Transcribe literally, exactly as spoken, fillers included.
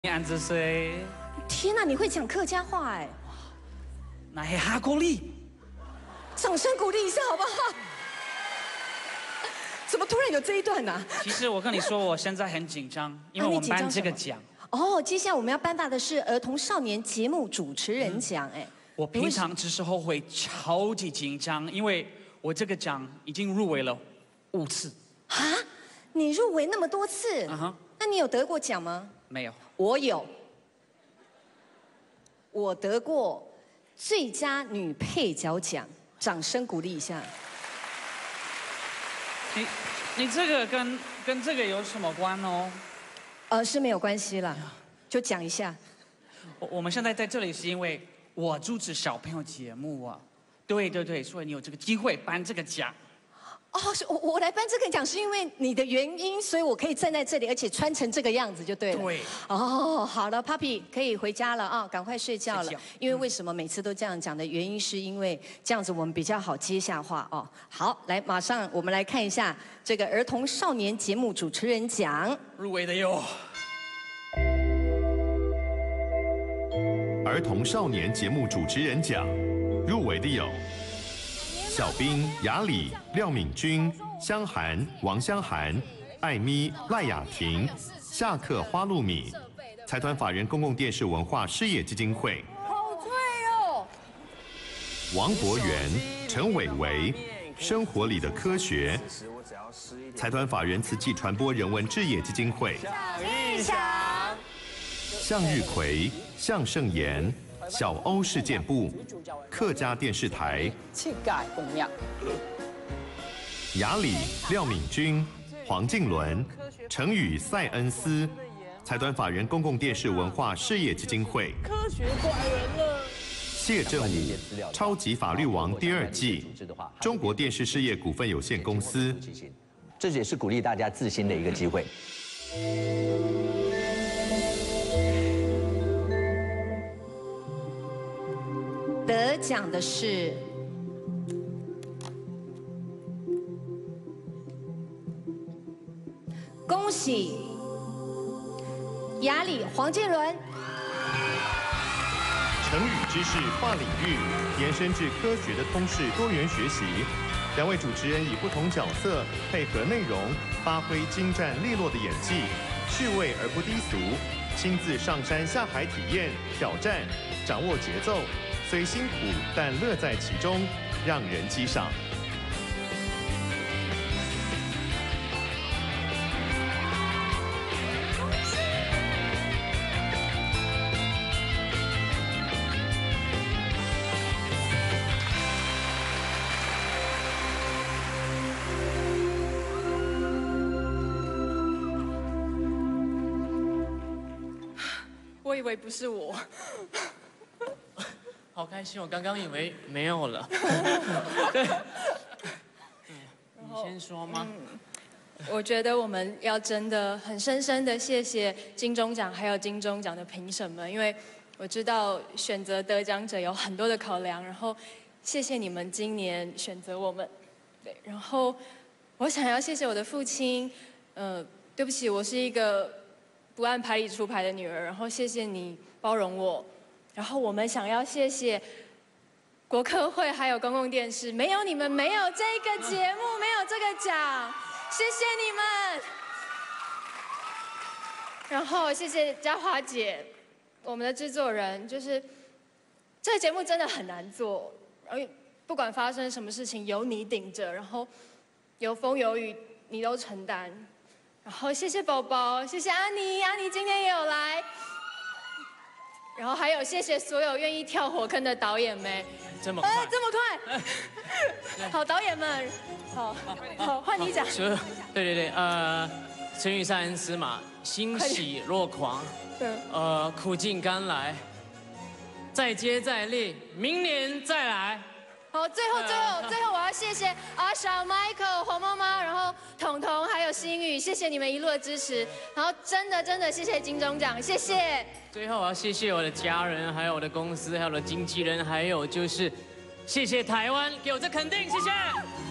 安子水， 天哪，你会讲客家话哎！ 那是哈口力， 掌声鼓励一下好不好？怎么突然有这一段呢、啊？ 其实我跟你说，我现在很紧张，因为我们颁这个奖。 哦，接下来我们要颁发的是儿童少年节目主持人奖哎。 我平常这时候会超级紧张，因为我这个奖已经入围了五次。 啊？你入围那么多次？啊哈。那你有得过奖吗？ 没有。 我有。我得过最佳女配角奖，掌声鼓励一下。 你你这个跟跟这个有什么关哦？ 呃，是没有关系啦，就讲一下。 我我们现在在这里是因为我主持小朋友节目啊，对对对，所以你有这个机会颁这个奖。 哦，是我我来颁这个奖是因为你的原因，所以我可以站在这里，而且穿成这个样子就对了。 对。 哦，好了 ，Papi 可以回家了啊，赶快睡觉了。 睡觉因为为什么每次都这样讲的原因，是因为这样子我们比较好接下话哦。好，来，马上我们来看一下这个儿童少年节目主持人奖入围的有。 儿童少年节目主持人奖入围的有。小兵、雅里、廖敏君、香涵、王香涵、艾咪、赖雅婷、夏克花露米，财团法人公共电视文化事业基金会。 好脆哦！ 王博元、陈伟维，生活里的科学，财团法人慈济传播人文置业基金会。 玉祥、 向日葵、向盛妍。小欧事件部，客家电视台， 气概公样。 雅里、廖敏君、黄静伦、成语塞恩斯，财团法人公共电视文化事业基金会。 科学怪人了。 谢正武，超级法律王第二季，中国电视事业股份有限公司。 这也是鼓励大家自新的一个机会。 得奖的是恭喜雅里黄建伦。 成语知识跨领域，延伸至科学的通识多元学习。两位主持人以不同角色配合内容，发挥精湛利落的演技，趣味而不低俗，亲自上山下海体验挑战，掌握节奏。虽辛苦，但乐在其中，让人激赏。 我以为不是我。 好开心！我刚刚以为没有了。对，你先说吗？ 嗯，我觉得我们要真的很深深的谢谢金钟奖还有金钟奖的评审们，因为我知道选择得奖者有很多的考量，然后谢谢你们今年选择我们。对，然后我想要谢谢我的父亲，呃，对不起，我是一个不按牌理出牌的女儿，然后谢谢你包容我。然后我们想要谢谢国科会还有公共电视，没有你们，没有这个节目，没有这个奖，谢谢你们。然后谢谢嘉华姐，我们的制作人，就是这个节目真的很难做，然后不管发生什么事情，有你顶着，然后有风有雨你都承担。然后谢谢宝宝，谢谢阿妮，阿妮今天也有来。然后还有谢谢所有愿意跳火坑的导演们， 这么快， 呃，这么快，好，导演们，好，好，换你讲。 对对对，呃，成语塞恩斯嘛，欣喜若狂，呃，苦尽甘来，再接再厉，明年再来。 好，最后最后最后我要谢谢阿翔、Michael、黄妈妈，然后彤彤还有心宇，谢谢你们一路的支持，然后真的真的谢谢金钟奖，谢谢。 最后我要谢谢我的家人，还有我的公司，还有我的经纪人，还有就是谢谢台湾给我这肯定，谢谢。